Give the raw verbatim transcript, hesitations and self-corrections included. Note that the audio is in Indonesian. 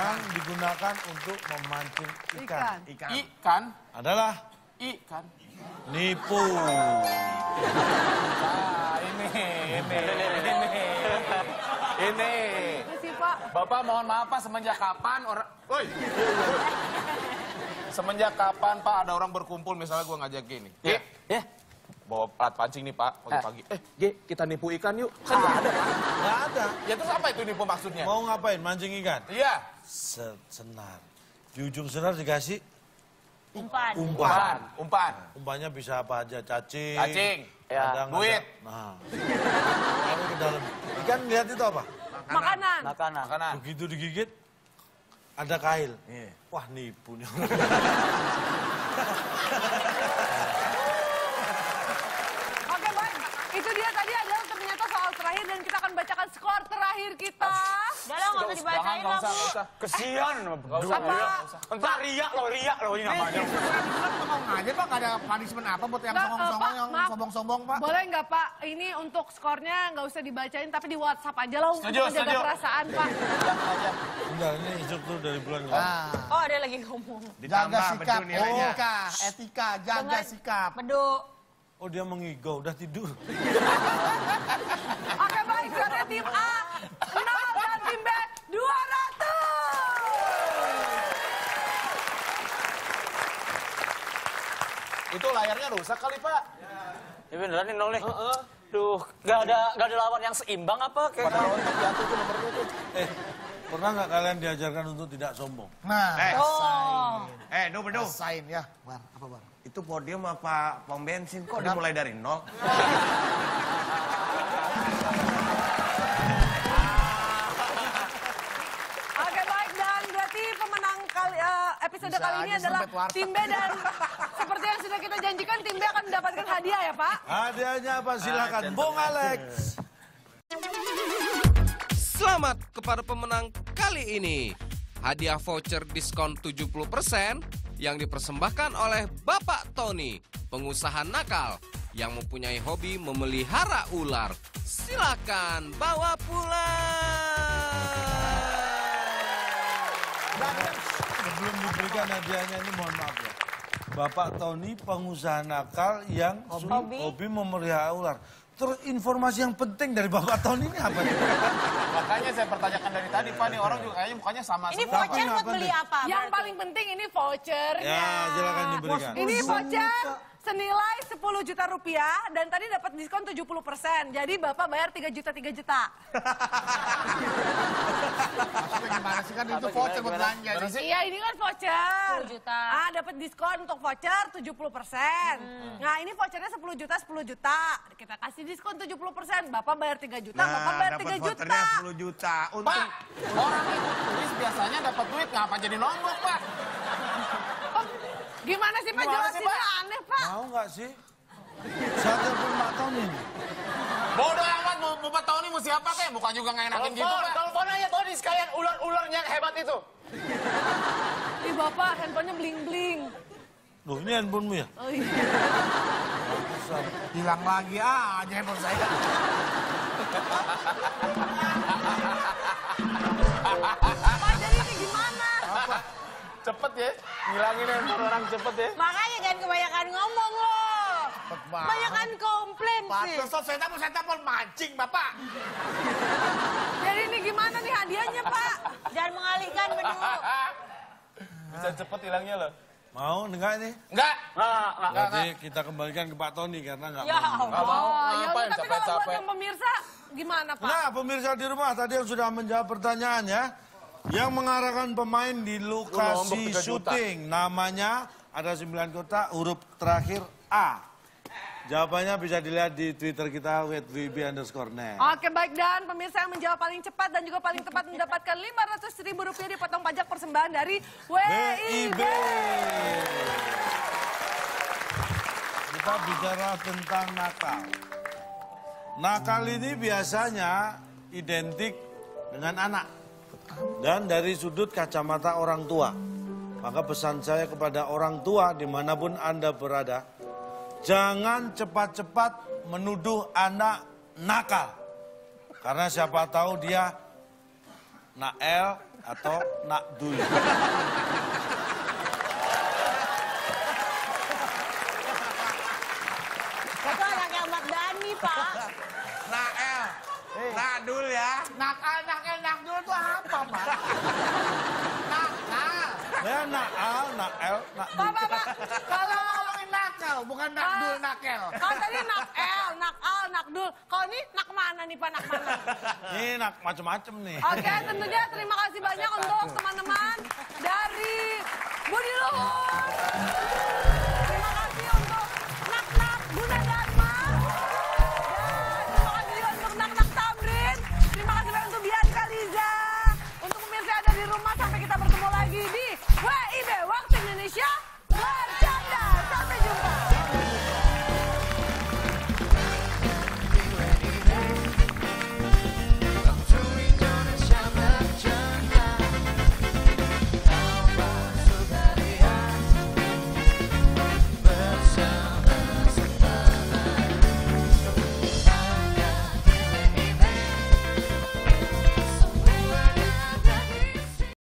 yang digunakan untuk memancing ikan. Ikan. Ikan adalah ikan. Nipu. Ah, ini, ini, ini, ini. Sih, Pak. Bapak mohon maaf Pak, semenjak kapan orang... Woi. Semenjak kapan Pak ada orang berkumpul misalnya gue ngajak gini. Ya. Ya. Bawa alat pancing nih Pak, pagi-pagi. Eh, G, kita nipu ikan yuk. Kan nggak ada Pak. Nggak ada. Ya terus apa itu nipu maksudnya? Mau ngapain? Mancing ikan? Iya. Se- Senar. Di ujung senar dikasih Umpan. Umpan. Umpan. umpannya bisa apa aja? Cacing. Cacing. Ya. Kadang Duit. ada- Nah. Taruh ke dalam. Ikan lihat itu apa? Makanan. Makanan. Makanan. Begitu digigit, ada kail. Iya. Wah, nipu nih. Oke, baik. Itu dia tadi adalah ternyata soal terakhir dan kita akan bacakan skor terakhir kita. Udah lah, nggak usah dibacain lah, Bu. Kesian. Nggak usah, Apa? Entar riak loh, riak loh ini namanya. Ngomong aja Pak, nggak ada punishment apa buat yang Nggak, sombong-sombong, Pak, yang maaf. sombong-sombong Pak. Boleh nggak Pak? Ini untuk skornya nggak usah dibacain tapi di WhatsApp aja lah untuk Setuju, menjaga setuju. perasaan Pak. Enggak, ini instruktur dari bulan lalu. Nah, Oh, ada lagi ngomong. jaga sikap, bedu nilainya. etika, etika, jaga Dengar. sikap. Bedu. Oh, dia mengigau, udah tidur. Oke baik, skornya tim A nol dan tim B dua ratus. Itu layarnya rusak kali Pak. Ya beneran nih nol nih. Duh, gak ada gak ada lawan yang seimbang apa kayak Pada rontok jatuh tuh nomornya tuh. Eh, pernah nggak kalian diajarkan untuk tidak sombong? Nah, Eh. Oh. Eh, Du, Bedu. rasain ya. Bar, apa Bar? Itu podium apa pom bensin? Kok dimulai dari nol? Oke baik, dan berarti pemenang kali, eh, episode Bisa kali ini aja adalah sempet warteg. tim B dan seperti yang sudah kita janjikan tim B akan mendapatkan hadiah ya Pak. Hadiahnya apa? Silakan, Bung Alex. Selamat kepada pemenang kali ini. Hadiah voucher diskon tujuh puluh persen yang dipersembahkan oleh Bapak Tony, pengusaha nakal yang mempunyai hobi memelihara ular. Silakan bawa pulang. Sebelum diberikan hadiahnya ini mohon maaf ya. Bapak Tony pengusaha nakal yang su- Hobi. hobi memelihara ular. Terus informasi yang penting dari Bapak Tony ini apa nih? Makanya saya pertanyakan dari tadi Pak, nih orang juga kayaknya mukanya sama Ini semua. voucher Apa buat nih? beli apa? Yang berarti? paling penting ini vouchernya. Ya, silakan diberikan. Ini voucher senilai sepuluh juta rupiah dan tadi dapat diskon tujuh puluh persen. Jadi Bapak bayar tiga juta tiga juta. Maksudnya gimana sih kan itu voucher buat belanja nih. Iya, ini kan voucher. sepuluh juta. Ah, dapat diskon untuk voucher tujuh puluh persen. Nah, ini vouchernya sepuluh juta sepuluh juta. Kita kasih diskon tujuh puluh persen. Bapak bayar tiga juta, Bapak bayar tiga juta. vouchernya sepuluh juta. Untung Pak, orang itu tulis biasanya dapat duit, ngapa jadi nonggok Pak? Oh, gimana sih Pak? Gimana sih, Jelasinnya Pak? aneh, Pak. Mau nggak sih? Saya telepon Pak Tony. Bodoh amat, mau Bapak tahu nih mau siapa kayak? Bukan juga nggak enakin gitu Pak. telepon aja Tony sekalian ular-ularnya yang hebat itu. Ih, Bapak, handphonenya bling-bling. Loh, ini handphonemu ya? Oh iya. Hilang lagi aja handphone saya. Pak, jadi ini gimana? Cepet ya, ngilangin handphone orang cepet ya. Makanya jangan kebanyakan ngomong loh. Cepet banget. Kebanyakan komplain sih. Pantesan saya tahu saya telepon mancing Bapak. Jadi ini gimana nih hadiahnya, Pak? Jangan mengalihkan, Bedu. Bisa cepet hilangnya loh. Mau enggak nih? Enggak. Nah, nah. Berarti kita kembalikan ke Pak Tony karena nggak Ya mau. Nggak mau. Oh, ya udah, Ngapain tapi kalau buat capek-capek? yang pemirsa gimana, Pak? Nah, pemirsa di rumah tadi yang sudah menjawab pertanyaan ya. Yang mengarahkan pemain di Lombok lokasi tiga juta. syuting. Namanya ada sembilan kota, huruf terakhir A. Jawabannya bisa dilihat di Twitter kita, w b underscore net. Oke, baik. Dan pemirsa yang menjawab paling cepat dan juga paling tepat mendapatkan lima ratus ribu rupiah dipotong pajak persembahan dari W I B. Kita bicara tentang nakal. Nakal ini biasanya identik dengan anak. Dan dari sudut kacamata orang tua. Maka pesan saya kepada orang tua dimanapun Anda berada. Jangan cepat-cepat menuduh anak nakal. Karena siapa tahu dia Nael, atau Nakdul? Itu anaknya Ahmad Dhani, Pak. Nael. Nakdul ya. Nakal, nakal, nakdul itu apa, Pak? Nakal. Ya, Naal, Nael, Pak, Nakdul. Pak, Pak. Kalau ngomongin nakal, bukan nakdul, Ah. nakel. Kalau tadi nakel, nakal, nakdul. Kalau ini nak mana nih Pak, nak mana? Ini nak macem-macem nih. Oke, tentunya terima kasih banyak untuk teman-teman dari Budi Luhur.